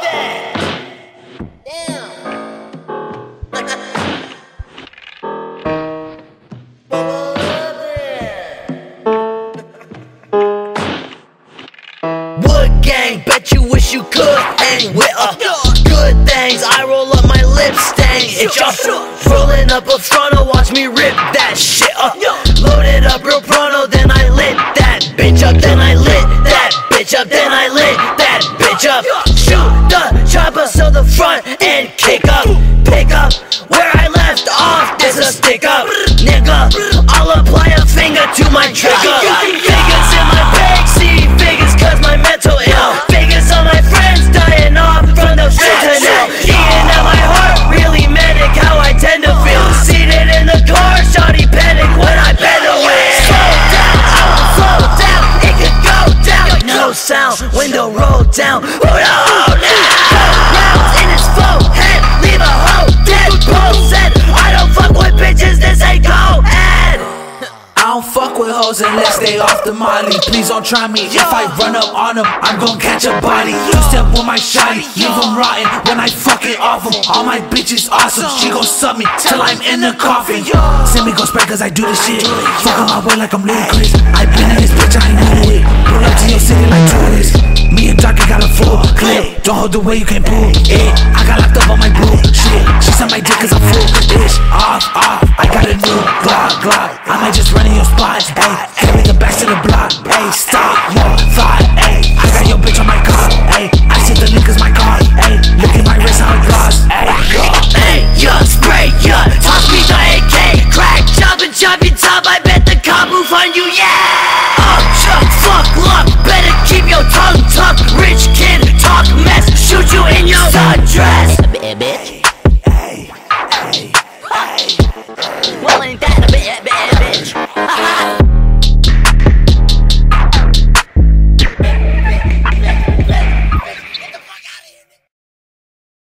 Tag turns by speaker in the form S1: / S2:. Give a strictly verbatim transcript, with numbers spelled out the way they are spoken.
S1: Wood gang, bet you wish you could hang with uh, good things. I roll up my lip stain. It's y'all rolling up a frontal, watch me rip that shit up. Load it up real pronto, then I lit that bitch up. Then I lit that bitch up. Then I lit that bitch up. Shoot the chopper so the front end kick up. Pick up where I left off. This a stick up, nigga. I'll apply a finger to my trigger. Figures in my bag, see figures 'cause my mental ill. Figures on my friends dying off from the fentanyl. Eating at my heart, really medic how I tend to feel. Seated in the car, shawty panic when I bend away. Slow down, I will slow down, it could go down. No sound, window roll down. Who the hell now? Rounds in his phone head, leave a hoe dead. Post said, I don't fuck with bitches, this ain't go ahead.
S2: I don't fuck with hoes unless they off the molly. Please don't try me, if I run up on them, I'm gon' catch a body. Two step with my shotty, leave them rotten when I fuck it off them. All my bitches awesome, she gon' sub me till I'm in the coffin. Send me go spread 'cause I do this shit. Fuck on my way like I'm Ludacris. I been in this bitch, I ain't new to it. Pull up to your city like tourists. Me and Jockey got a full clip. Don't hold the way, you can't pull it. I got locked up on my bullshit. She suck my dick 'cause I'm full ish. Off, off, I got a new Glock, Glock. I might just run in your spot, ayy.